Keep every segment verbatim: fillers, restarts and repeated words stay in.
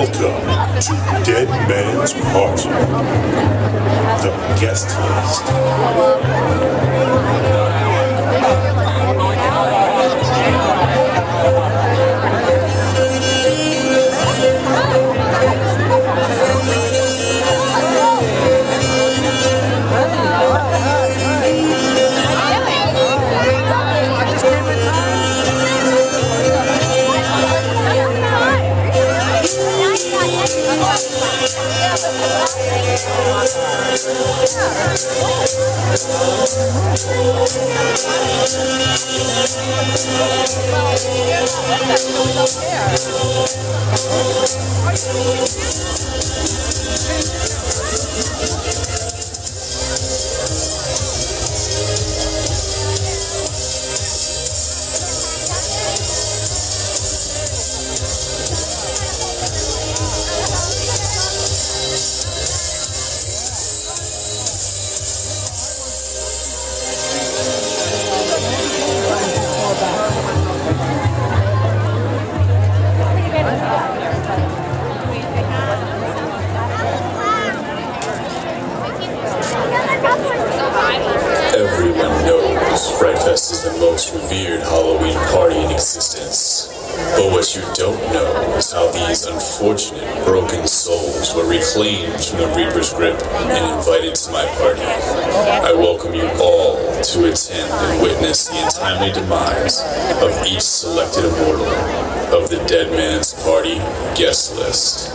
Welcome to Dead Man's Party, the guest list. Everyone knows Frightfest is the most revered Halloween party in existence. But what you don't know is how these unfortunate, broken souls were reclaimed from the Reaper's grip and invited to my party. I welcome you all to attend and witness the untimely demise of each selected immortal of the Dead Man's Party guest list.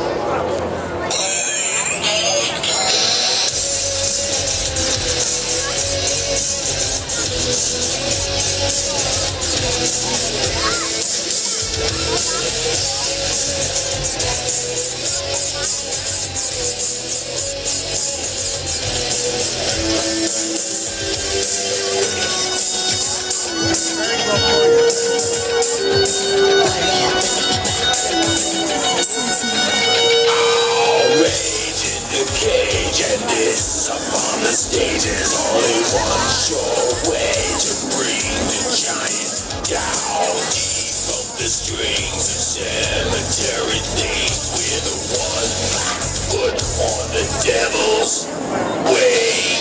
Upon the stage is only one sure way to bring the giant down. Deep up the strings of cemetery things, we're the one black foot on the devil's way.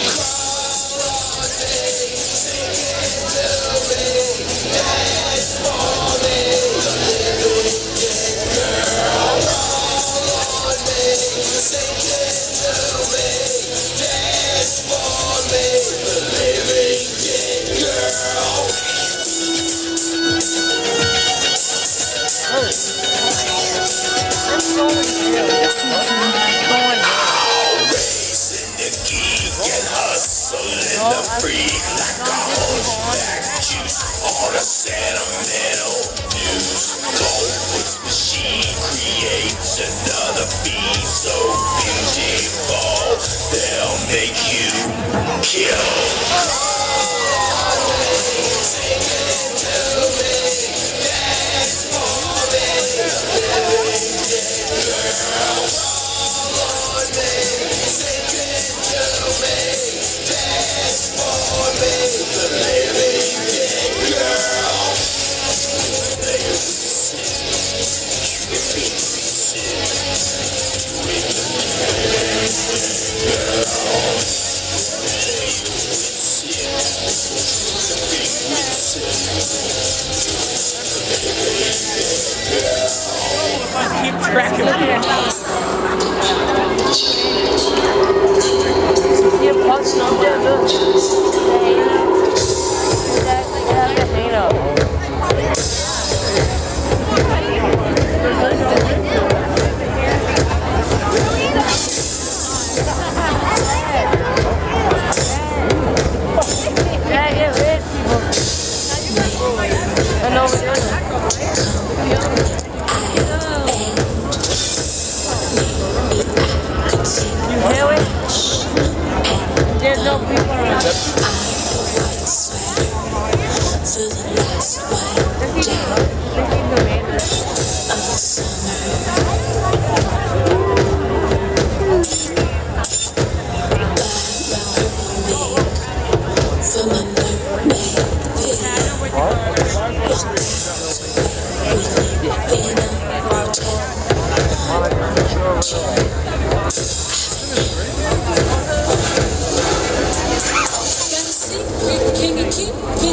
Freak like a horseback juice on a sentimental news. Goldwood's machine creates another beat so beautiful they'll make you kill. Sing it to me, dance for me, living dead girl. Call on me, sing it to me, dance for me, the living dead girl. They would sin, tripping sin, doing the living dead girl. They would sin, tripping sin, doing the living dead girl. Keep track of it. Yeah, what's not that good? There's no people around.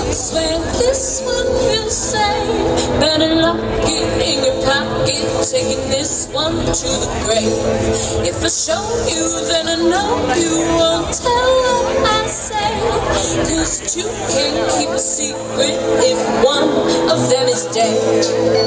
swear this one will say, better lock it in your pocket, taking this one to the grave. If I show you, then I know you won't tell what I say, 'cause two can't keep a secret if one of them is dead.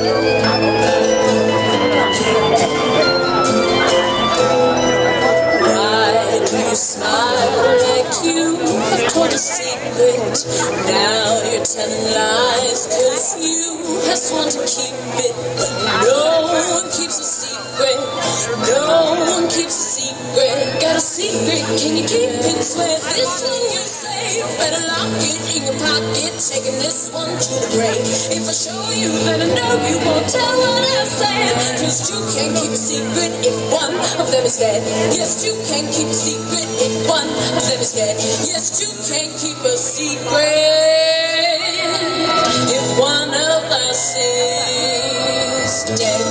Why do you smile like you have told a secret? Now you're telling lies, 'cause you have sworn to keep it, but no one keeps a secret. No one keeps a secret. Got a secret, can you keep it? Swear this one you say, better lock it in your pocket, taking this one to the grave. If I show you, then I know you won't tell what I said, 'cause you can't keep a secret if one of them is dead. Yes, you can't keep a secret if one of them is dead. Yes, you can't keep a secret if one of us is dead.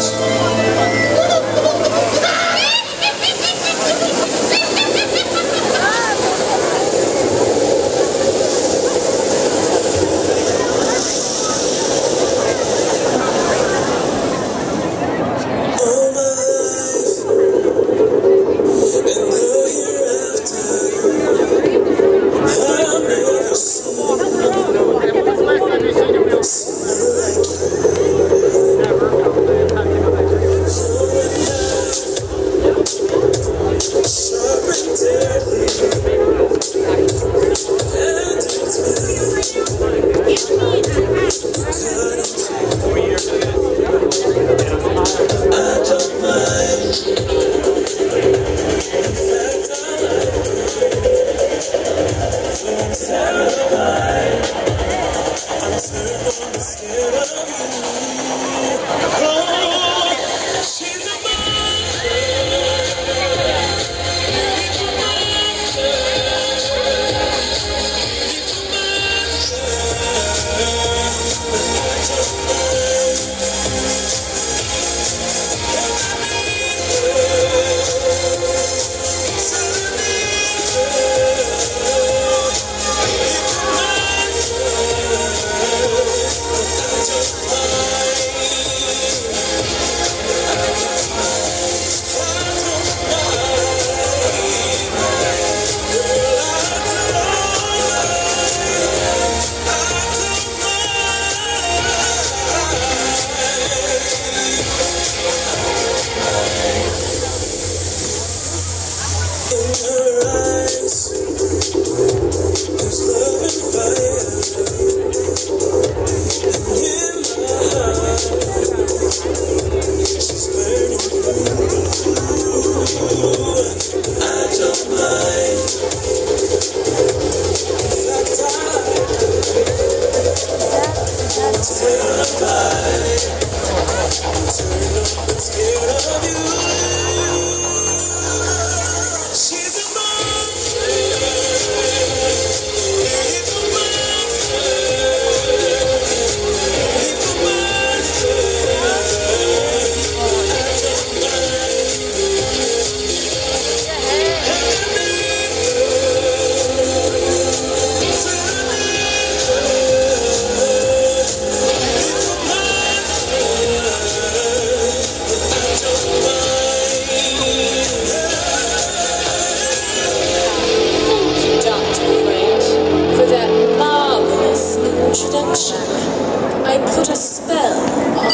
I put a spell on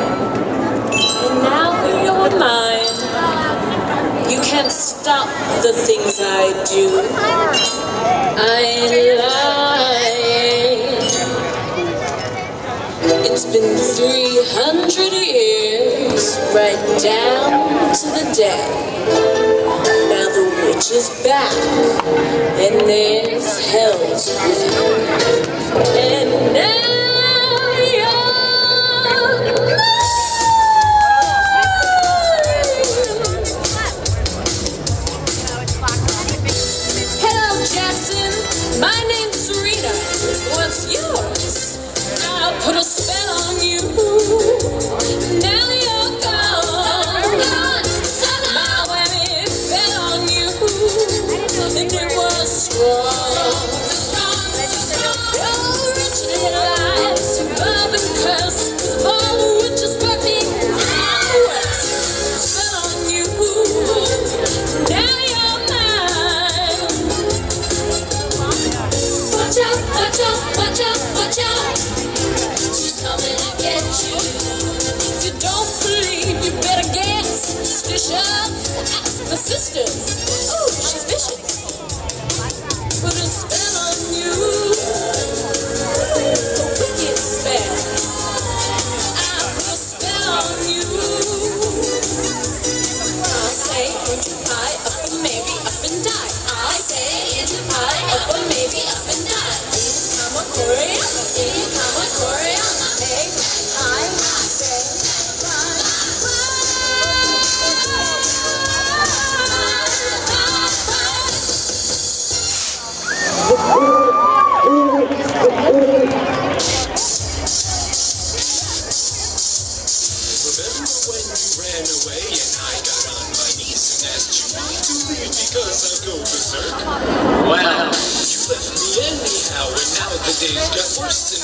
you, and now you're mine. You can't stop the things I do. I lie. It's been three hundred years, right down to the day. Now the witch is back, and there's hell to pay. And now my name's Serena. What's yours? I'll put a spell on you. Now you're gone. My whammy fell on you, and it was strong. You're rich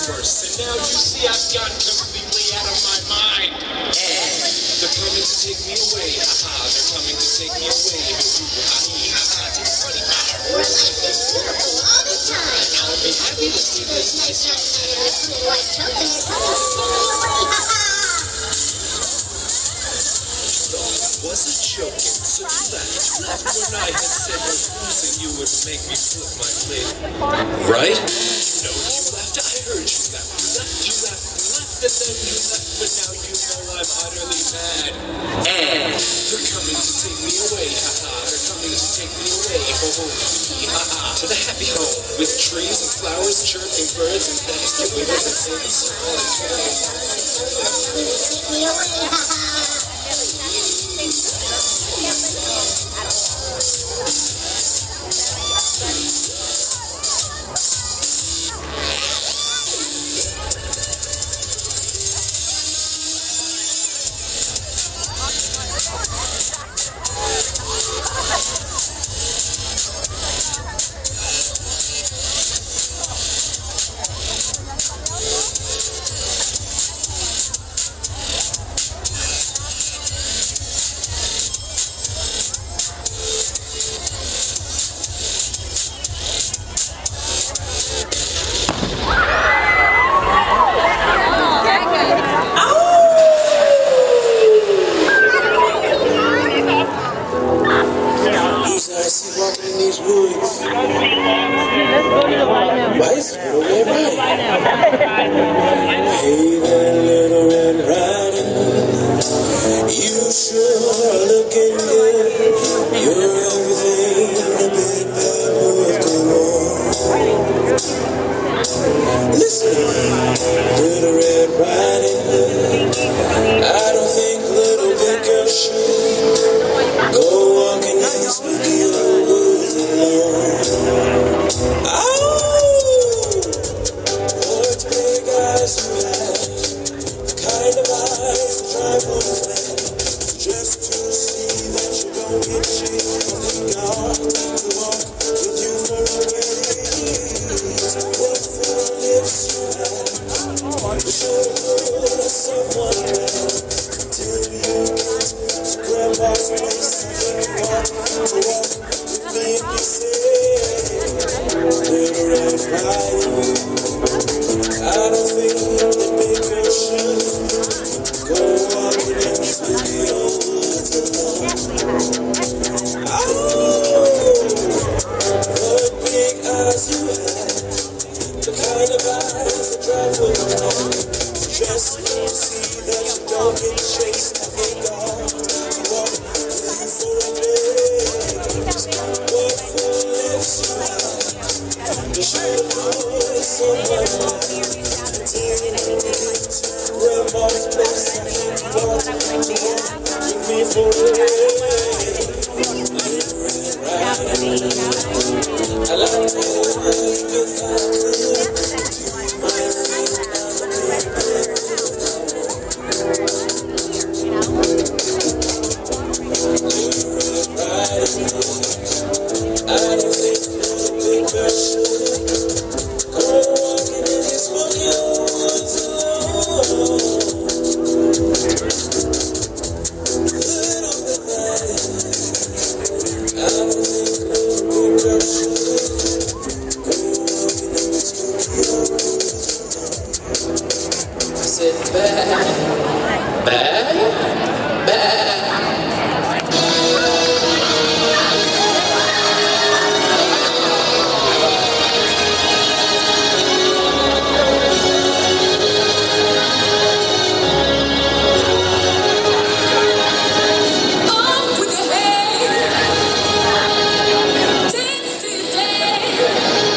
first, and now you see I've gotten completely out of my mind. And they're coming to take me away, haha, they're coming to take me away. Ha-ha, it's funny, I'll be happy to see this nice young man. Wasn't joking, so you laughed, laughed when I had said that losing you would make me flip my lid. Right? You know you laughed, I heard you laugh. You laughed, you laughed, you laughed, and then you left, but now you know I'm utterly mad. And they're coming to take me away, haha, they're coming to take me away, ho ho hee haha, to the happy home, with trees and flowers, chirping birds, and Thanksgiving with a singing song and Take me away, haha.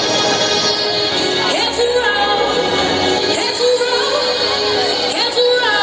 Have a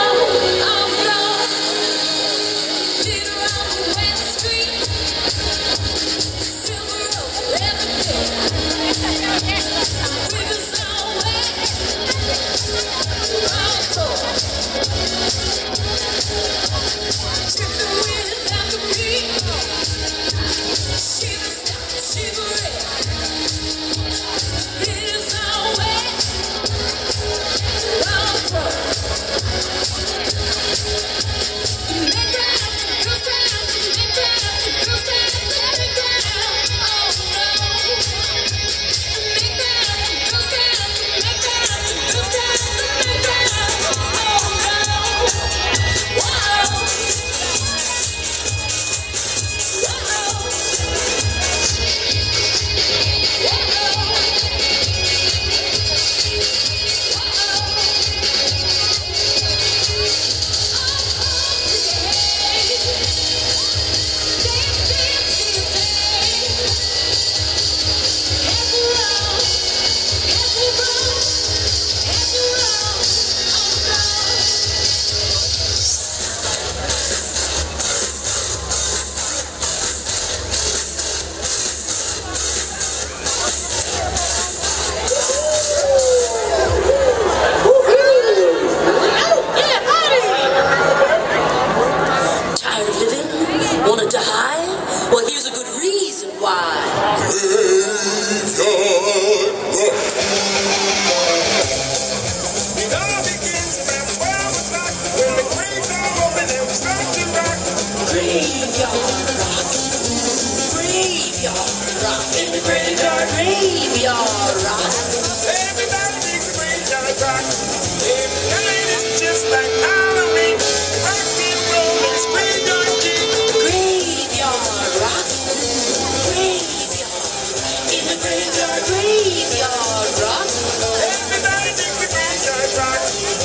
graveyard rock. In the graveyard, graveyard rock. Everybody thinks the graveyard rock. Every night it's just like Halloween. Rock and roll is graveyard king. Graveyard rock. Graveyard rock. In the graveyard, graveyard rock. Everybody thinks the graveyard rock.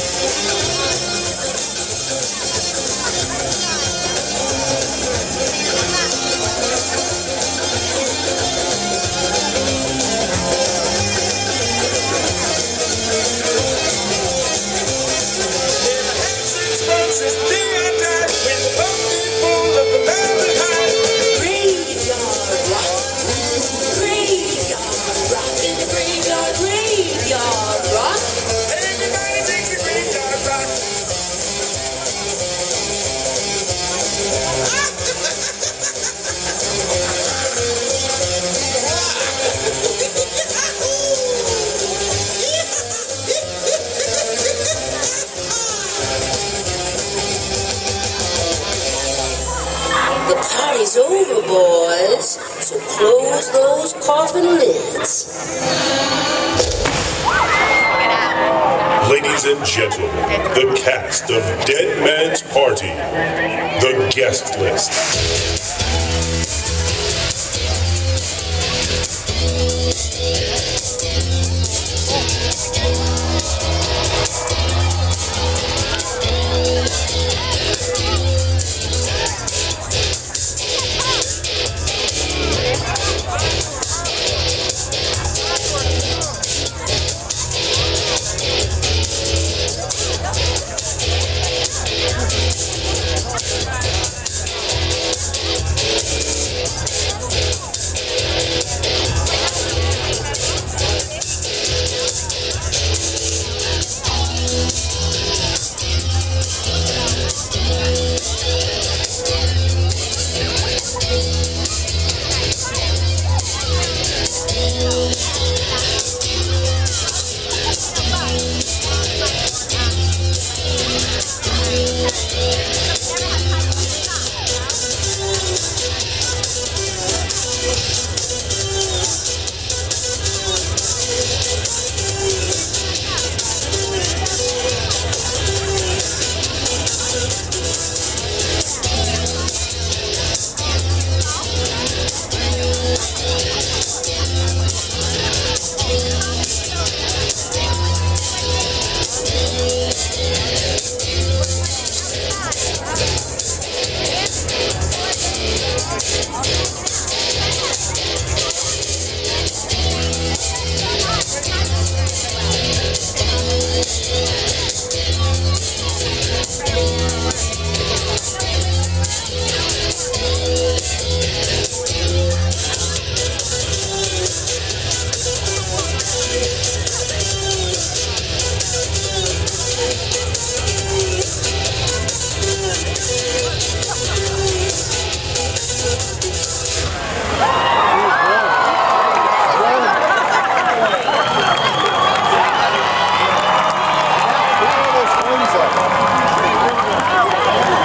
Since the day I died, when the pumpkin full of the mountain high. Graveyard rock. Graveyard rock. In the graveyard, graveyard rock. Everybody takes the graveyard rock. The party's over, boys, so close those coffin lids. Ladies and gentlemen, the cast of Dead Man's Party, the guest list.